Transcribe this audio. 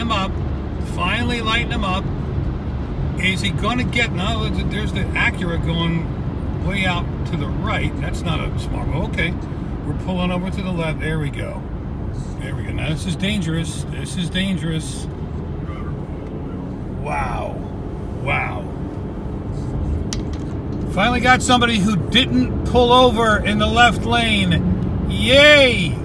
him up. Finally lighten him up. Is he going to get... No, there's the Acura going way out to the right. That's not a smart move. Okay. We're pulling over to the left. There we go. There we go. Now, this is dangerous. This is dangerous. Wow. Wow. Finally got somebody who didn't pull over in the left lane. Yay!